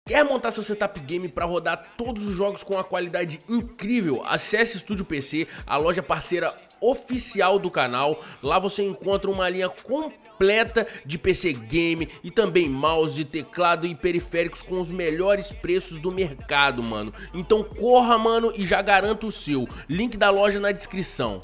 Quer montar seu setup game para rodar todos os jogos com uma qualidade incrível? Acesse Estúdio PC, a loja parceira oficial do canal. Lá você encontra uma linha completa de PC game e também mouse, teclado e periféricos com os melhores preços do mercado, mano. Então corra, mano, e já garanta o seu. Link da loja na descrição.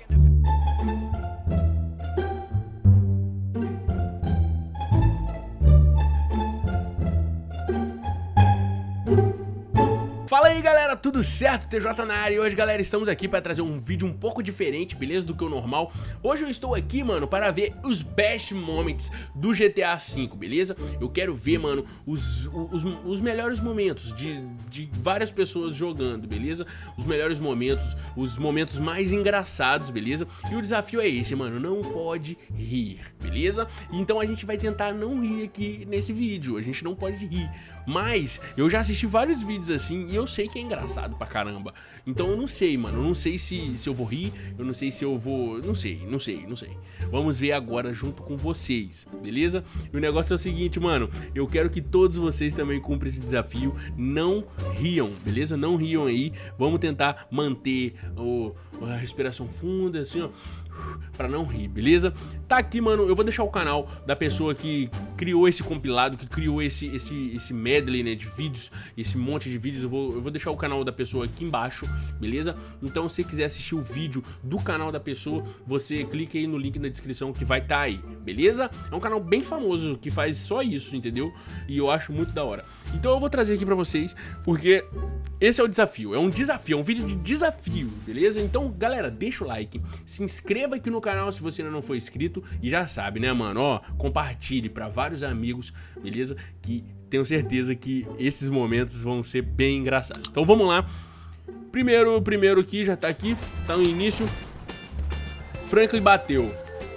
Fala aí galera, tudo certo? TJ na área e hoje galera estamos aqui para trazer um vídeo um pouco diferente, beleza, do que o normal. Hoje eu estou aqui, mano, para ver os best moments do GTA V, beleza? Eu quero ver, mano, os melhores momentos de várias pessoas jogando, beleza? Os melhores momentos, os momentos mais engraçados, beleza? E o desafio é esse, mano, não pode rir, beleza? Então a gente vai tentar não rir aqui nesse vídeo, a gente não pode rir. Mas eu já assisti vários vídeos assim e eu sei que é engraçado pra caramba. Então eu não sei, mano, eu não sei se eu vou rir, eu não sei se eu vou... Não sei. Vamos ver agora junto com vocês, beleza? E o negócio é o seguinte, mano, eu quero que todos vocês também cumpram esse desafio. Não riam, beleza? Não riam aí. Vamos tentar manter a respiração funda, assim, ó, pra não rir, beleza? Tá aqui, mano, eu vou deixar o canal da pessoa que criou esse compilado, que criou esse medley, né, de vídeos, esse monte de vídeos. Eu vou deixar o canal da pessoa aqui embaixo, beleza? Então se você quiser assistir o vídeo do canal da pessoa, você clica aí no link na descrição que vai estar aí, beleza? É um canal bem famoso que faz só isso, entendeu? E eu acho muito da hora. Então eu vou trazer aqui pra vocês, porque esse é o desafio, é um vídeo de desafio, beleza? Então, galera, deixa o like, se inscreva aqui no canal se você ainda não for inscrito e já sabe, né, mano? Ó, compartilhe pra vários amigos, beleza? Que tenho certeza que esses momentos vão ser bem engraçados. Então vamos lá. Primeiro aqui, já tá aqui, tá no início. Franklin bateu.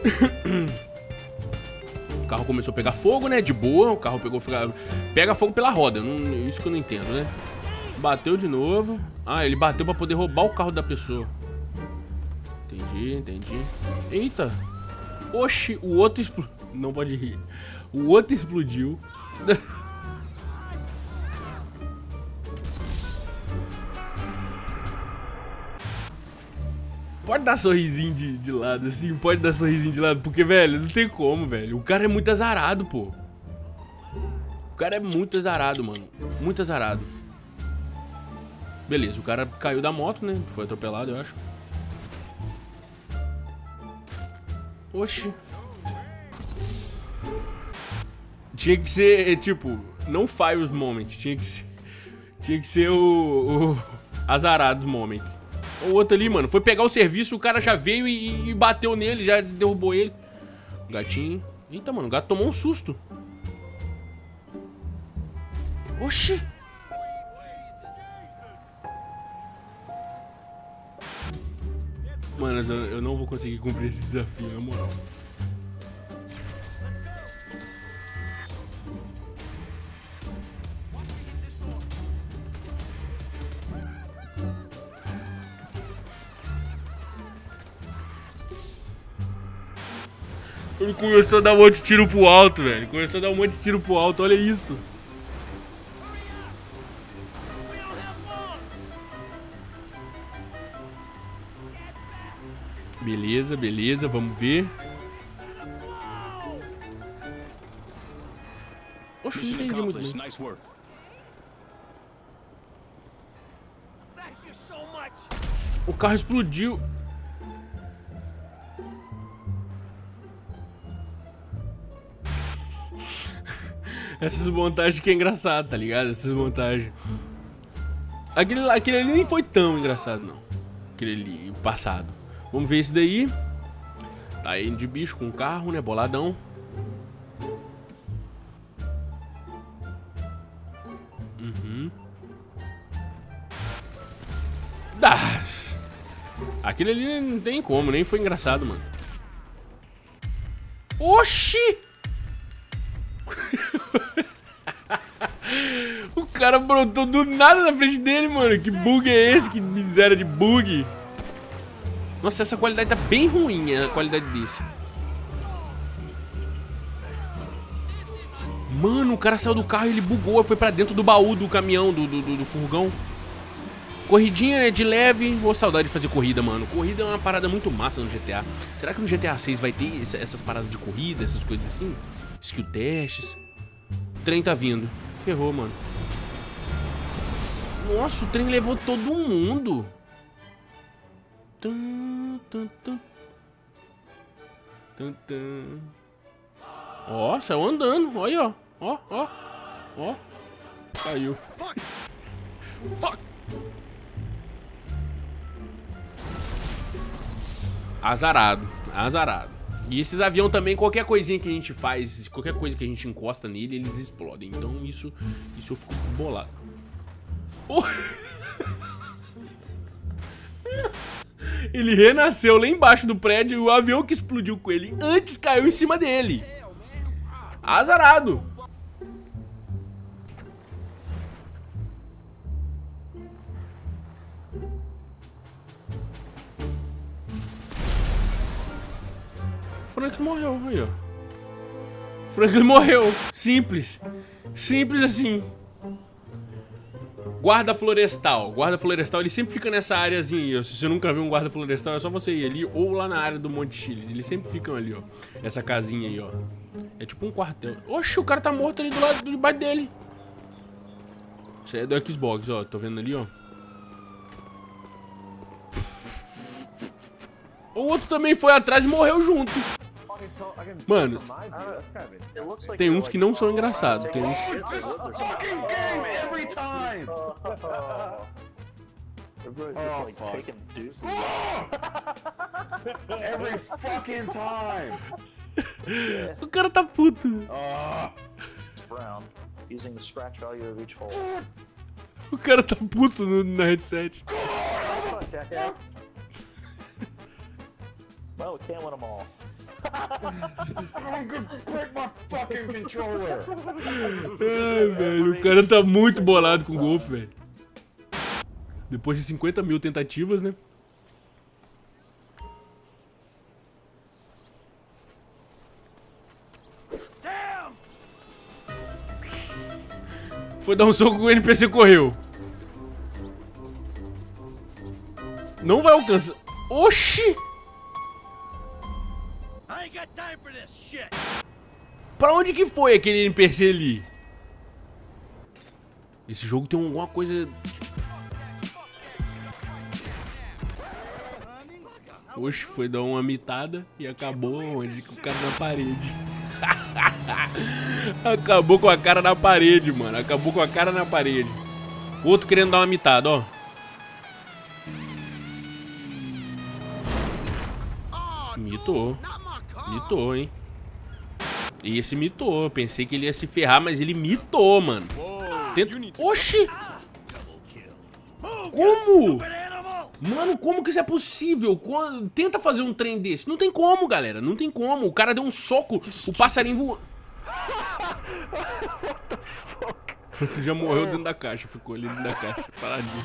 O carro começou a pegar fogo, né? De boa, o carro pega fogo pela roda. Isso que eu não entendo, né? Bateu de novo. Ah, ele bateu pra poder roubar o carro da pessoa. Entendi. Eita. Oxi, o outro explodiu. Não pode rir. O outro explodiu. Pode dar sorrisinho de lado, assim. Pode dar sorrisinho de lado. Porque, velho, não tem como, velho. O cara é muito azarado, pô. O cara é muito azarado, mano. Muito azarado. Beleza, o cara caiu da moto, né? Foi atropelado, eu acho. Oxi. Tinha que ser, tipo, não Fires Moments. Tinha que ser o azarado Moments. O outro ali, mano, foi pegar o serviço, o cara já veio e bateu nele, já derrubou ele. O gatinho. Eita, mano, o gato tomou um susto. Oxi. Mano, eu não vou conseguir cumprir esse desafio, na moral. Ele começou a dar um monte de tiro pro alto, velho. Começou a dar um monte de tiro pro alto, olha isso. Beleza, vamos ver. Oxe, não entendi muito bem. O carro explodiu. Essas montagens que é engraçado, tá ligado? Essas montagens. Aquele ali nem foi tão engraçado, não. Aquele ali, o passado. Vamos ver esse daí. Tá indo de bicho com o carro, né? Boladão. Aquele ali não tem como, nem foi engraçado, mano. Oxi! O cara brotou do nada na frente dele, mano. Que bug é esse? Que miséria de bug. Nossa, essa qualidade tá bem ruim, a qualidade desse. Mano, o cara saiu do carro e ele bugou. Foi pra dentro do baú do caminhão, do furgão. Corridinha de leve. Ô, saudade de fazer corrida, mano. Corrida é uma parada muito massa no GTA. Será que no GTA 6 vai ter essas paradas de corrida, essas coisas assim? Skill testes. O trem tá vindo. Ferrou, mano. Nossa, o trem levou todo mundo. Ó, saiu andando. Olha aí, ó. Ó. Caiu. Fuck. Azarado. E esses aviões também, qualquer coisinha que a gente faz, qualquer coisa que a gente encosta nele, eles explodem. Então isso eu fico bolado. Oh. Ele renasceu lá embaixo do prédio e o avião que explodiu com ele antes caiu em cima dele. Azarado. Frank morreu, aí ó. Frank morreu. Simples. Simples assim. Guarda florestal. Guarda florestal, ele sempre fica nessa áreazinha. Se você nunca viu um guarda florestal, é só você ir ali ou lá na área do Monte Chile. Eles sempre ficam ali, ó. Essa casinha aí, ó. É tipo um quartel. Oxe, o cara tá morto ali do lado debaixo dele. Isso aí é do Xbox, ó. Tô vendo ali, ó. O outro também foi atrás e morreu junto. Mano, tem uns que não são engraçados. Tem uns que... O cara tá puto. O cara tá puto na headset. Well, we can't win them all. I'm gonna break my fucking controller. Ai, velho, o cara tá muito bolado com o Golf, velho. Depois de 50 mil tentativas, né? Foi dar um soco com o NPC correu. Não vai alcançar. Oxi! Pra onde que foi aquele NPC ali? Esse jogo tem alguma coisa... Oxe, foi dar uma mitada e acabou onde? Com o cara na parede. Acabou com a cara na parede, mano. Acabou com a cara na parede. Outro querendo dar uma mitada, ó. Mitou. Mitou, hein. Esse mitou. Pensei que ele ia se ferrar, mas ele mitou, mano. Oxi! Como? Mano, como que isso é possível? Tenta fazer um trem desse. Não tem como, galera. Não tem como. O cara deu um soco, o passarinho voou. Frank já morreu dentro da caixa. Ficou ali dentro da caixa, paradinho.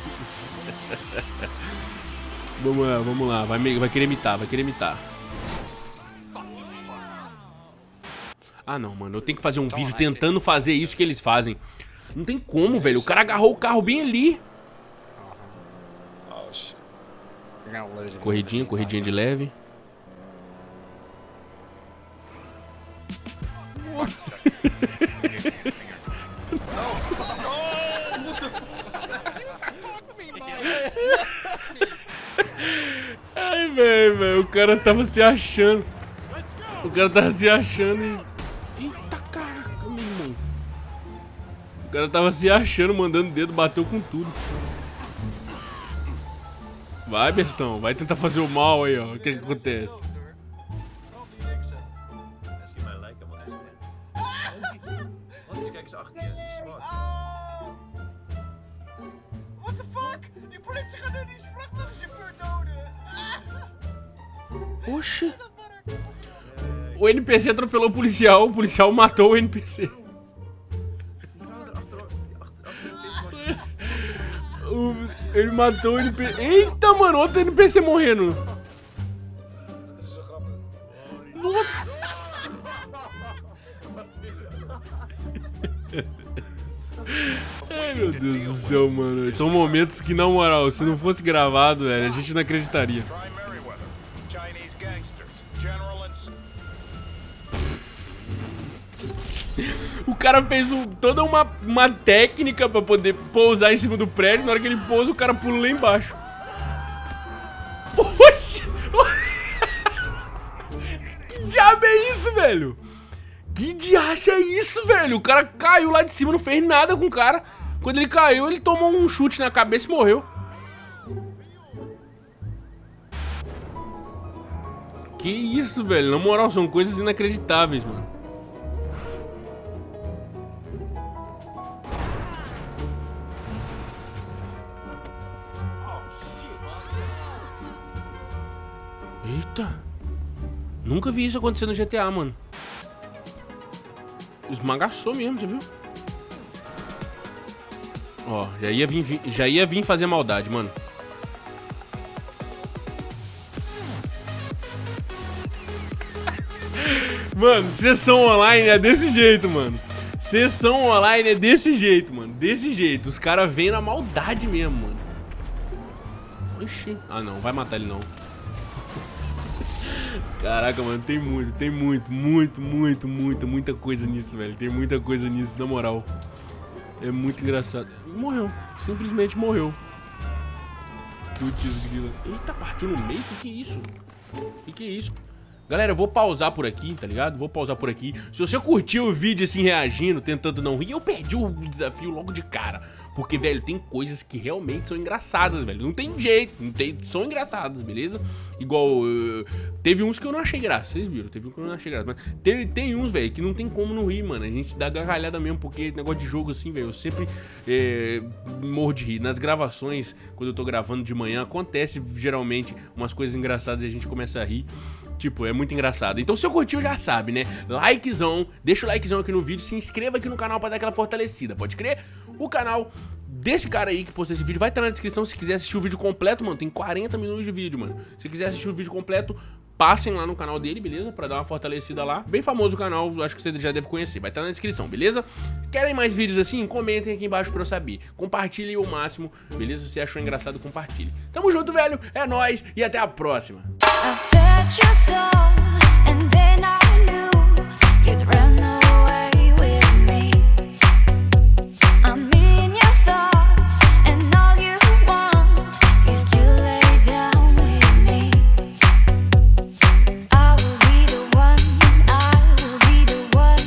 Vamos lá. Vai querer imitar, vai querer imitar. Ah, não, mano. Eu tenho que fazer um vídeo tentando fazer isso que eles fazem. Não tem como, velho. O cara agarrou o carro bem ali. Corridinha de leve. Ai, velho, o cara tava se achando. O cara tava se achando e... Eita, caraca, meu irmão. O cara tava se achando, mandando dedo, bateu com tudo. Vai, bestão, vai tentar fazer o mal aí, ó. O que que acontece? What the fuck? Die politie gaat nu die vrachtwagenchauffeur doden. Oxi. O NPC atropelou o policial matou o NPC. Ele matou o NPC. Eita, mano, outro NPC morrendo. Nossa. Deus do céu, mano. São momentos que, na moral, se não fosse gravado, velho, a gente não acreditaria. O cara fez toda uma técnica pra poder pousar em cima do prédio. Na hora que ele pousa, o cara pula lá embaixo. Oxi! Que diabo é isso, velho? Que diacho é isso, velho? O cara caiu lá de cima, não fez nada com o cara. Quando ele caiu, ele tomou um chute na cabeça e morreu. Que isso, velho? Na moral, são coisas inacreditáveis, mano. Eita. Nunca vi isso acontecer no GTA, mano. Esmagaçou mesmo, você viu? Ó, já ia vir fazer maldade, mano. Mano, sessão online é desse jeito, mano. Sessão online é desse jeito, mano. Desse jeito. Os caras vêm na maldade mesmo, mano. Oxi. Ah, não. Vai matar ele, não. Caraca, mano. Tem muita coisa nisso, velho. Tem muita coisa nisso, na moral. É muito engraçado. Morreu. Simplesmente morreu. Putz, grila. Eita, partiu no meio? Que é isso? Que é isso? Galera, eu vou pausar por aqui, tá ligado? Vou pausar por aqui. Se você curtiu o vídeo assim, reagindo, tentando não rir, eu perdi o desafio logo de cara. Porque, velho, tem coisas que realmente são engraçadas, velho. Não tem jeito, são engraçadas, beleza? Igual, teve uns que eu não achei graça, vocês viram? Teve um que eu não achei graça. Mas tem uns, velho, que não tem como não rir, mano. A gente dá gargalhada mesmo, porque negócio de jogo assim, velho, eu sempre morro de rir. Nas gravações, quando eu tô gravando de manhã, acontece geralmente umas coisas engraçadas e a gente começa a rir. Tipo, é muito engraçado. Então, se eu curtiu, já sabe, né? Likezão, deixa o likezão aqui no vídeo, se inscreva aqui no canal pra dar aquela fortalecida. Pode crer? O canal desse cara aí que postou esse vídeo vai estar na descrição se quiser assistir o vídeo completo, mano. Tem 40 minutos de vídeo, mano. Se quiser assistir o vídeo completo, passem lá no canal dele, beleza? Pra dar uma fortalecida lá. Bem famoso o canal, acho que você já deve conhecer. Vai estar na descrição, beleza? Querem mais vídeos assim? Comentem aqui embaixo pra eu saber. Compartilhem o máximo, beleza? Se você achou engraçado, compartilhe. Tamo junto, velho. É nóis e até a próxima.